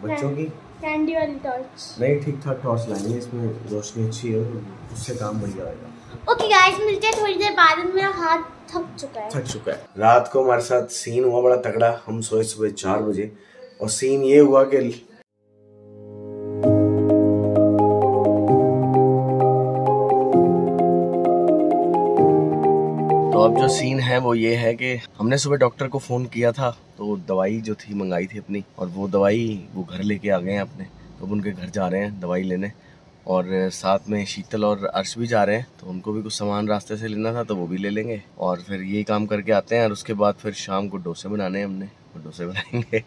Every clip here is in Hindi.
बच्चों की कैंडी वाली टॉर्च नहीं, ठीक ठाक टॉर्च लाएंगे, इसमें रोशनी अच्छी है, उससे काम बढ़िया आएगा। ओके गाइस, मिलते हैं थोड़ी देर बाद। मेरा हाथ थक चुका है। रात को हमारे साथ सीन हुआ बड़ा तगड़ा। हम सोए सुबह 4 बजे और सीन ये हुआ कि तो अब जो सीन है वो ये है कि हमने सुबह डॉक्टर को फ़ोन किया था, तो दवाई जो थी मंगाई थी अपनी, और वो दवाई वो घर लेके आ गए हैं अपने। तो अब उनके घर जा रहे हैं दवाई लेने, और साथ में शीतल और अर्श भी जा रहे हैं, तो उनको भी कुछ सामान रास्ते से लेना था तो वो भी ले लेंगे, और फिर यही काम करके आते हैं। और उसके बाद फिर शाम को डोसे बनाने हैं हमने, वो डोसे बनाएंगे।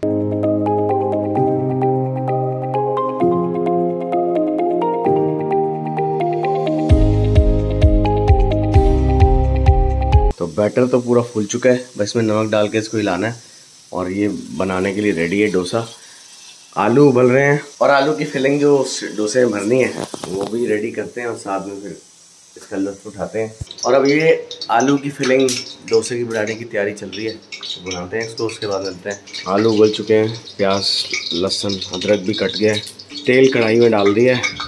तो बैटर तो पूरा फूल चुका है, बस में नमक डाल के इसको हिलाना है और ये बनाने के लिए रेडी है डोसा। आलू उबल रहे हैं और आलू की फिलिंग जो डोसे में भरनी है वो भी रेडी करते हैं, और साथ में फिर इसका लुत्फ उठाते हैं। और अब ये आलू की फिलिंग डोसे की बनाने की तैयारी चल रही है, तो बनाते हैं इसको, उसके बाद मिलते हैं। आलू उबल चुके हैं, प्याज लहसुन अदरक भी कट गया है, तेल कढ़ाई में डाल दिया है।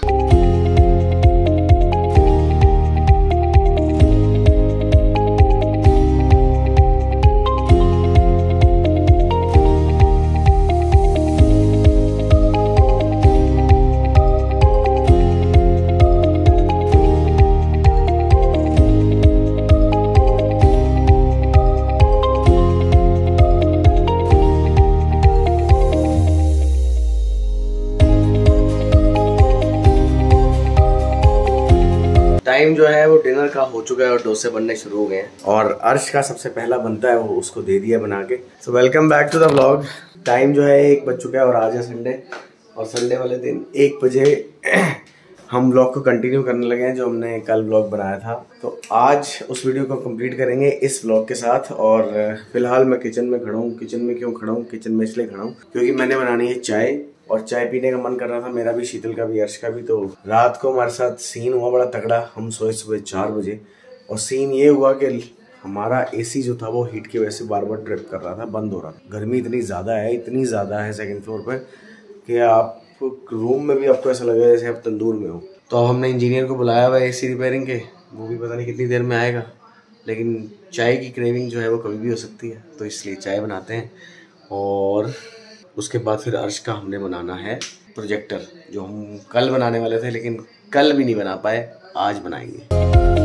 टाइम जो है वो डिनर का हो चुका है और डोसे बनने शुरू हो गए हैं, और अर्श का सबसे पहला बनता है, वो उसको दे दिया बना के। So welcome back to the vlog. Time जो है 1 बज चुका है और आज है संडे, और संडे वाले दिन 1 बजे हम व्लॉग को कंटिन्यू करने लगे हैं जो हमने कल व्लॉग बनाया था। तो आज उस वीडियो को कंप्लीट करेंगे इस व्लॉग के साथ। और फिलहाल मैं किचन में खड़ा हूँ। किचन में क्यों खड़ा हूँ? किचन में इसलिए खड़ा हूँ क्योंकि मैंने बनानी है चाय, और चाय पीने का मन कर रहा था मेरा भी, शीतल का भी, अर्श का भी। तो रात को हमारे साथ सीन हुआ बड़ा तगड़ा। हम सोए सुबह 4 बजे और सीन ये हुआ कि हमारा एसी जो था वो हीट की वजह से बार बार ट्रिप कर रहा था, बंद हो रहा था। गर्मी इतनी ज़्यादा है सेकंड फ्लोर पर कि आप रूम में भी आपको ऐसा लगेगा जैसे आप तंदूर में हो। तो अब हमने इंजीनियर को बुलाया हुआ है एसी रिपेयरिंग के, वो भी पता नहीं कितनी देर में आएगा, लेकिन चाय की क्रेविंग जो है वो कभी भी हो सकती है, तो इसलिए चाय बनाते हैं। और उसके बाद फिर अर्श का हमने बनाना है प्रोजेक्टर, जो हम कल बनाने वाले थे लेकिन कल भी नहीं बना पाए, आज बनाएंगे।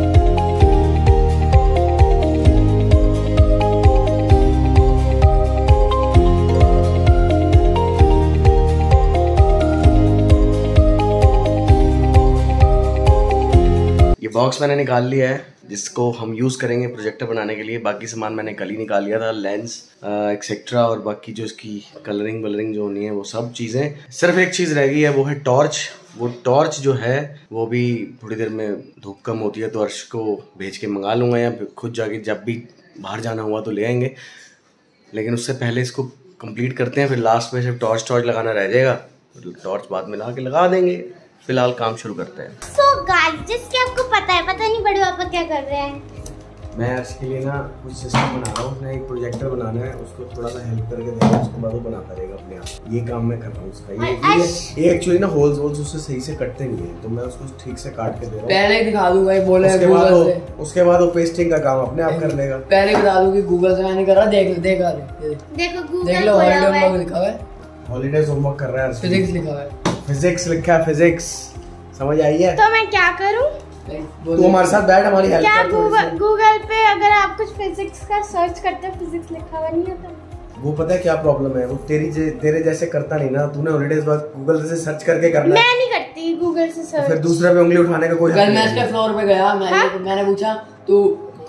ये बॉक्स मैंने निकाल लिया है जिसको हम यूज़ करेंगे प्रोजेक्टर बनाने के लिए। बाकी सामान मैंने कल ही निकाल लिया था, लेंस एक्सेट्रा, और बाकी जो इसकी कलरिंग वलरिंग जो होनी है वो सब चीज़ें। सिर्फ एक चीज़ रह गई है, वो है टॉर्च। वो टॉर्च जो है वो भी थोड़ी देर में धूप कम होती है तो अर्श को भेज के मंगा लूँगा, या खुद जाके जब भी बाहर जाना हुआ तो ले आएंगे। लेकिन उससे पहले इसको कंप्लीट करते हैं, फिर लास्ट में सिर्फ टॉर्च लगाना रह जाएगा, टॉर्च बाद में ला के लगा देंगे। फिलहाल काम शुरू करते हैं। So guys, जिसके आपको पता नहीं बड़े पापा क्या कर रहे हैं। मैं अर्श के लिए ना कुछ सिस्टम बना रहा हूँ, उसने एक प्रोजेक्टर बनाना है, उसको थोड़ा सा हेल्प करके देना, उसके बाद वो बनाता रहेगा अपने आप। ये काम मैं कर रहा हूँ उसका। ये एक्चुअली ना होल्स उससे सही से कटते नहीं है, तो मैं उसको ठीक से काट के दे रहा हूँ। पहले दिखा दूंगा, बोले उसके बाद वो पेस्टिंग का काम अपने आप कर लेगा। पहले बता दूं कि गूगल से मैंने करा, देख देखो गूगल लो, हॉलीडे होमवर्क लिखा हुआ है, हॉलीडेज होमवर्क कर रहा है, फिजिक्स लिखा हुआ है, फिजिक्स लिखा है, फिजिक्स समझ आई है। तो मैं क्या करूं? तू हमारे साथ बैठ, हमारी हेल्प कर। गूगल पे अगर आप कुछ फिजिक्स का सर्च करते हैं, फिजिक्स लिखा हुआ नहीं आता। वो पता है क्या प्रॉब्लम है, वो तेरे जैसे करता नहीं ना। तूने हॉलीडेज बाद गूगल से सर्च करके करना है। मैं नहीं करती गूगल से सर्च। फिर दूसरे पे उंगली उठाने का कोई हक नहीं। कल मैं इसके फ्लोर पे गया, मैंने पूछा तू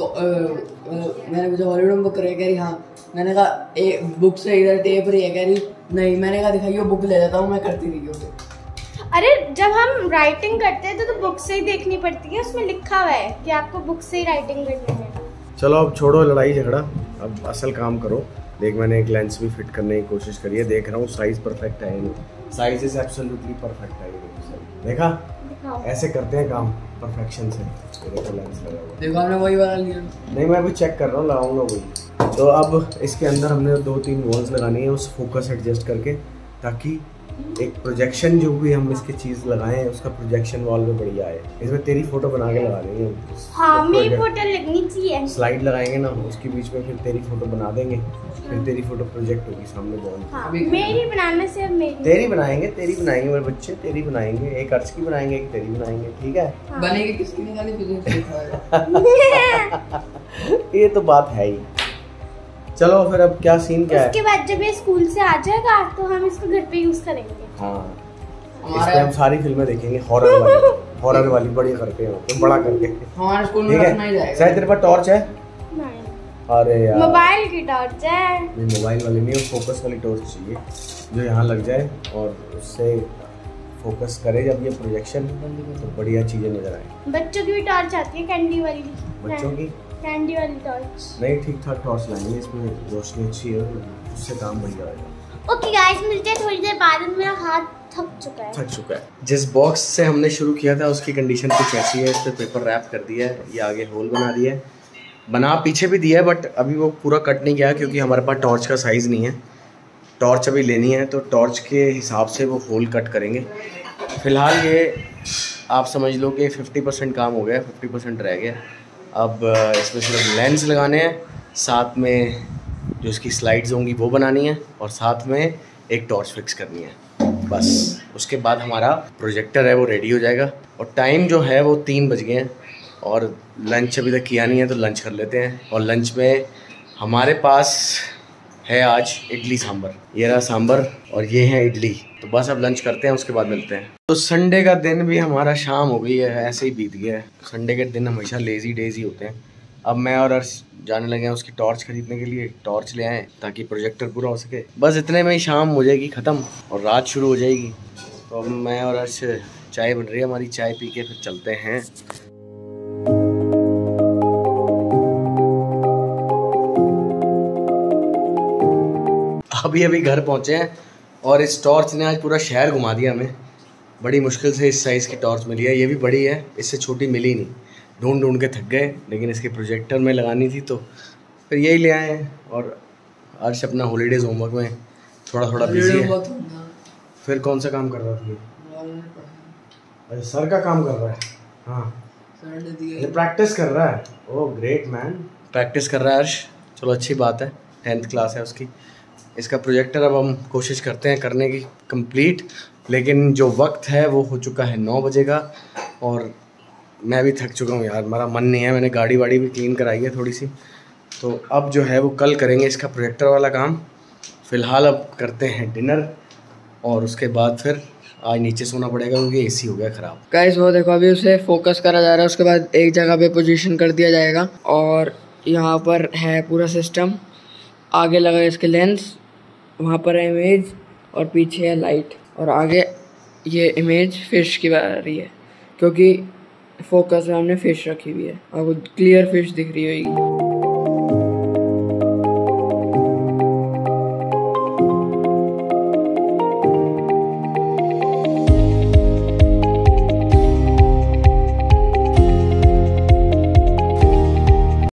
मैंने पूछा हॉलीडे होमवर्क करे, कह रही हाँ। मैंने कहा बुक से इधर टेप रही है, कह रही नहीं। मैंने कहा दिखाइए, बुक ले जाता हूँ, मैं करती नहीं हूँ। अरे जब हम राइटिंग करते हैं तो बुक से ही देखनी पड़ती है, उसमें लिखा हुआ है कि आपको बुक से ही राइटिंग करनी है। चलो अब छोड़ो लड़ाई झगड़ा, अब असल काम करो। देख मैंने एक लेंस भी फिट करने की कोशिश करी है, देख रहा हूँ साइज परफेक्ट है नहीं। साइज इज एब्सोल्युटली परफेक्ट है। देखा, ऐसे करते हैं काम परफेक्शन से। देखो लेंस लगा हुआ, देखो हमने वही वाला लिया। नहीं मैं अभी चेक कर रहा हूँ, लगाऊंगा वही। तो अब इसके अंदर हमने 2-3 वॉल्स लगानी है उस फोकस एडजस्ट करके, ताकि एक प्रोजेक्शन जो भी हम इसकी चीज लगाएं उसका प्रोजेक्शन वॉल पे बढ़िया है। इसमें तेरी फोटो बना के लगा देंगे। हाँ मेरी फोटो लगनी चाहिए। स्लाइड लगाएंगे ना उसके बीच में, फिर तेरी फोटो बना देंगे, फिर तेरी फोटो प्रोजेक्ट होगी सामने वॉल। हाँ, मेरी बनाने से अब मेरी तेरी बनाएंगे मेरे बच्चे, तेरी बनाएंगे, एक अर्श की बनाएंगे, एक तेरी बनाएंगे, ठीक है? हाँ। बनेगी किसकी निकाली ये तो बात है ही। चलो फिर अब क्या सीन क्या है? उसके बाद जब ये स्कूल से आ जाएगा तो हम इसको घर पे यूज करेंगे। हाँ इस पे हम सारी फिल्में देखेंगे हॉरर वाली बड़ी करके बड़ा करके। हमारे स्कूल में रखना ही जाएगा। शायद तेरे पास टॉर्च है? नहीं। अरे यार मोबाइल की टॉर्च है। नहीं मोबाइल वाली नहीं, फोकस वाली टॉर्च चाहिए जो यहाँ लग जाए और उससे फोकस करे जब ये प्रोजेक्शन तो बढ़िया चीजें नजर आए। बच्चों की भी टॉर्च आती है कैंडी वाली। बच्चों की कैंडी वाली टॉर्च नहीं, ठीक ठाक टॉर्च लाएंगे, इसमें रोशनी अच्छी है, उससे काम बढ़िया होगा। ओके गाइस मिलते हैं थोड़ी देर बाद। मेरा हाथ थक चुका है। जिस बॉक्स से हमने शुरू किया था उसकी कंडीशन कुछ ऐसी है। इस पे पेपर रैप कर दिया है, ये आगे होल बना दिया है, बना पीछे भी दिया है, बट अभी वो पूरा कट नहीं किया क्योंकि हमारे पास टॉर्च का साइज़ नहीं है। टॉर्च अभी लेनी है तो टॉर्च के हिसाब से वो होल कट करेंगे। फ़िलहाल ये आप समझ लो कि 50% काम हो गया, 50% रह गया। अब इसमें सिर्फ लेंस लगाने हैं, साथ में जो इसकी स्लाइड्स होंगी वो बनानी है और साथ में एक टॉर्च फिक्स करनी है, बस। उसके बाद हमारा प्रोजेक्टर है वो रेडी हो जाएगा। और टाइम जो है वो 3 बज गए हैं और लंच अभी तक किया नहीं है तो लंच कर लेते हैं। और लंच में हमारे पास है आज इडली सांभर। ये रहा सांभर और ये है इडली। तो बस अब लंच करते हैं, उसके बाद मिलते हैं। तो संडे का दिन भी हमारा शाम हो गई है, ऐसे ही बीत गया है। संडे के दिन हमेशा लेजी डेज ही होते हैं। अब मैं और अर्श जाने लगे हैं उसकी टॉर्च खरीदने के लिए। टॉर्च ले आए ताकि प्रोजेक्टर पूरा हो सके। बस इतने में ही शाम हो जाएगी ख़त्म और रात शुरू हो जाएगी। तो अब मैं और अर्श, चाय बन रही है हमारी, चाय पी के फिर चलते हैं। अभी घर पहुँचे हैं और इस टॉर्च ने आज पूरा शहर घुमा दिया हमें। बड़ी मुश्किल से इस साइज़ की टॉर्च मिली है, ये भी बड़ी है, इससे छोटी मिली नहीं। ढूंढ के थक गए, लेकिन इसके प्रोजेक्टर में लगानी थी तो फिर यही ले आए हैं। और अर्श अपना हॉलीडेज़ होमवर्क में थोड़ा बिजी है। फिर कौन सा काम कर रहा था? अरे सर का काम कर रहा है। हाँ ये प्रैक्टिस कर रहा है। ओह ग्रेट मैन, प्रैक्टिस कर रहा है अर्श। चलो अच्छी बात है, 10th क्लास है उसकी। इसका प्रोजेक्टर अब हम कोशिश करते हैं करने की कंप्लीट, लेकिन जो वक्त है वो हो चुका है 9 बजे का और मैं भी थक चुका हूँ यार, मेरा मन नहीं है। मैंने गाड़ी वाड़ी भी क्लीन कराई है थोड़ी सी, तो अब जो है वो कल करेंगे इसका प्रोजेक्टर वाला काम। फ़िलहाल अब करते हैं डिनर और उसके बाद फिर आज नीचे सोना पड़ेगा क्योंकि एसी हो गया ख़राब। गाइस वो देखो अभी उसे फोकस करा जा रहा है, उसके बाद एक जगह पे पोजीशन कर दिया जाएगा और यहाँ पर है पूरा सिस्टम। आगे लगा है इसके लेंस, वहाँ पर है इमेज और पीछे है लाइट। और आगे ये इमेज फिश की आ रही है क्योंकि फोकस में हमने फिश रखी हुई है, आपको क्लियर फिश दिख रही होगी।